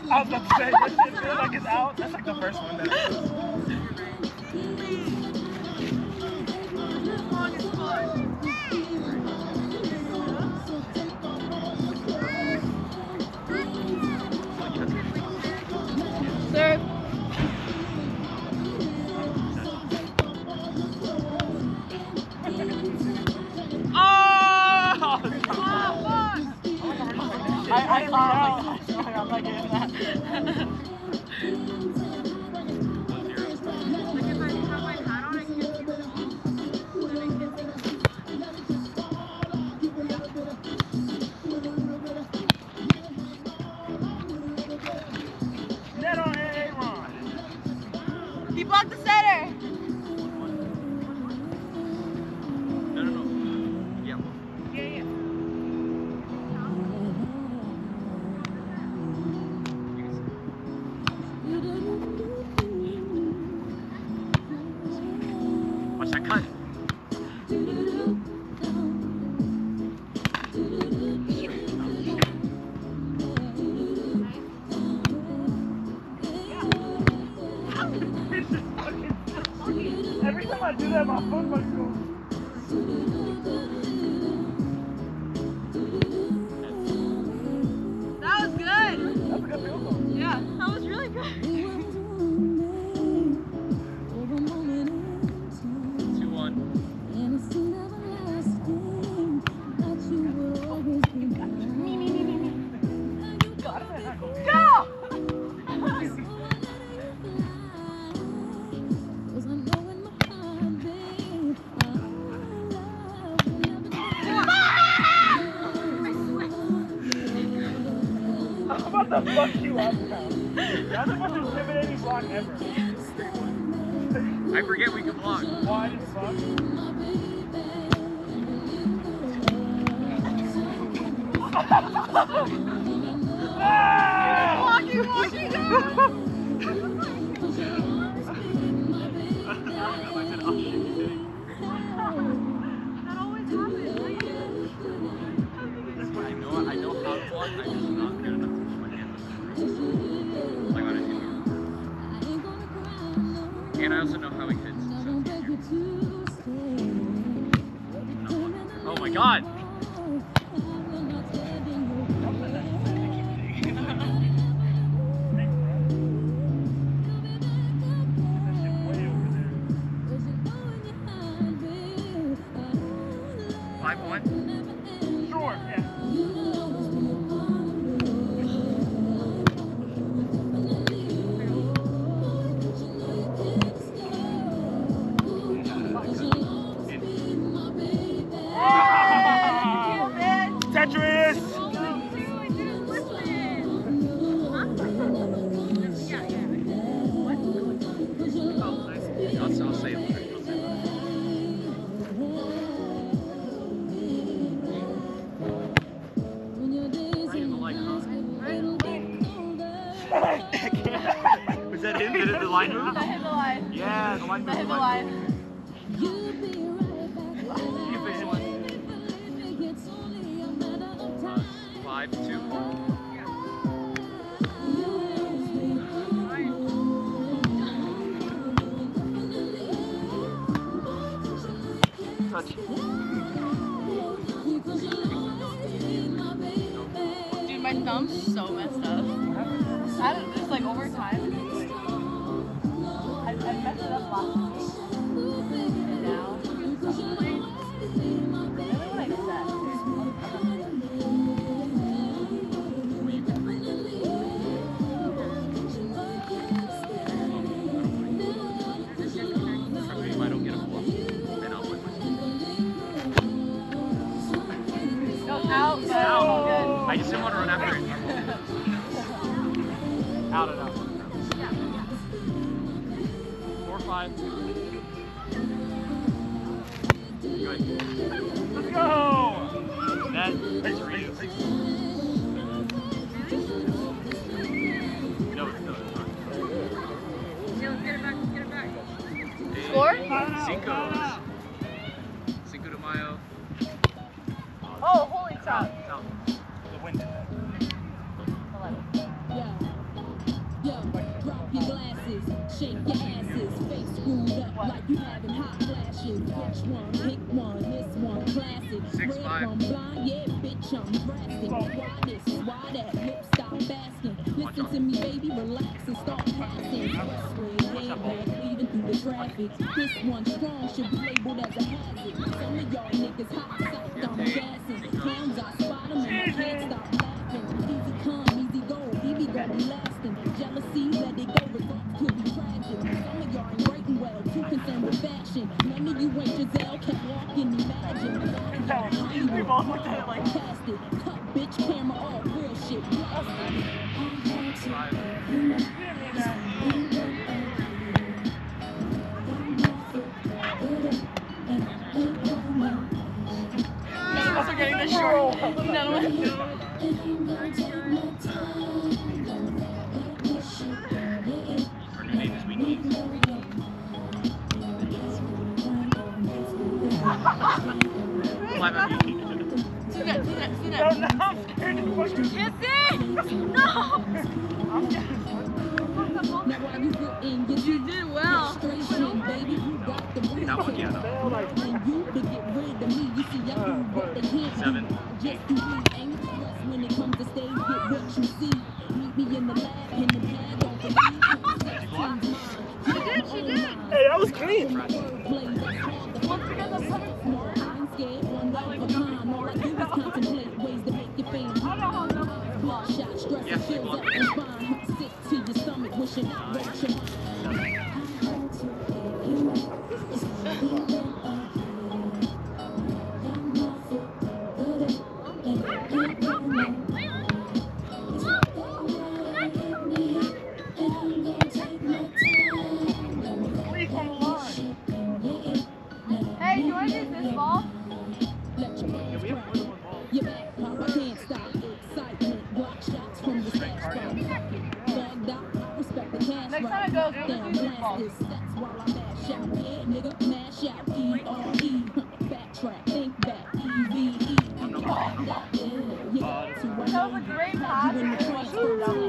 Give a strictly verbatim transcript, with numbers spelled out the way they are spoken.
I was about to say, that shit feels like it's out. That's like the first one that it is. Serve. Oh! I, I didn't know. I'm not getting that. Net on Aaron. He blocked the center. No, no, no. Yeah. Yeah, yeah. Watch that cut. Every time I do that, my phone fucking goes. That was good. That's a good field goal. Yeah, that was really good. two one. Go! I'm about to fuck you up now. That's the most intimidating block ever. I forget we can block. Wide as fuck. Ah! Walking, walking, go! That always happens. I know, I know how to block. I'm just not good enough to put my hands up. Like when I do. And I also know how he hits. So. Oh my god! five one? Sure, yeah. Tetris! I'll, I'll say it later. I'll say it later. Right in the light, huh? Was that him? Did it the line move? That hit the line. Yeah, the line move. That hit the line. You fix one. Uh, five, two. Touch. Dude, my thumb's so messed up. I don't, it's like over time. I, I messed it up last week. And now, really when I set. If I don't get a bluff, then I'll win my Go out, but Out. good. I just didn't want to run after it. Out and out. Four, five. Good. Let's go! That is for you. No, it's not. It's not. Yeah, let's get it back, let's get it back. Hey, Score? Cinco. Cinco de Mayo. Oh, holy crap. Out. The wind did that. eleven. Yeah. bitches. Which one? Pick one. This one classic. Six, Red five. one blind. Yeah, bitch, I'm drastic. Why this? Why that? Lip stop basking. Listen to me, baby. Relax and start passing. Straight head back, leading through the traffic. This one strong should be labeled as a hazard. Some of y'all niggas hot psyched, I'm gassing. Clowns, I spot 'em and I can't stop laughing. Easy come, easy go, Evie gon' be lasting. Jealousy, let it go, results could be tragic. Some of y'all ain't writing well, too concerned with fashion. None of you ain't Giselle, can't walk and imagine. A lot of y'all We've all looked at it like cast it. Cut bitch camera off, real shit. Blast it. Five. You didn't mean that. None of us are getting this short. None of us. Our new name is Weekies. Live on YouTube. See that, see that, see No, that. no, I'm scared to fucking. Kiss it! No! I'm getting. Now while you put in your You did well. frustration, baby, you got the real That one, yeah, taste. though. Feel like. And you to get rid of me, you see, I do what they can't do. Seven. Just to be anxious when it comes to stage, get what you see. Meet me in the lab, in the pad, don't believe. She did, she did. Hey, that was clean. Wordplay, that's hard to Once again, that's how it's smart. I ain't scared, one of a kind. All I do is contemplate ways to make your fame. I don't know how that was. Bloodshot, stress, Yes, and chills blood. up and spine. Sick to your stomach, wishing I wrote your mind. Leave on the line. Hey, do you want to use this ball? Let your Yeah, we have more than one ball. Your back pop, I can't stop. Excitement, block shots from the stash spot. Thugged out, I respect the cash Next right. time it goes, we'll Down, just use this blast ball. this stats while I mash out. Yeah, nigga, mash out. E R E, backtrack, think back. E V E, I'm no yeah, yeah. Uh, So I That was a know great you pass. in the transfer.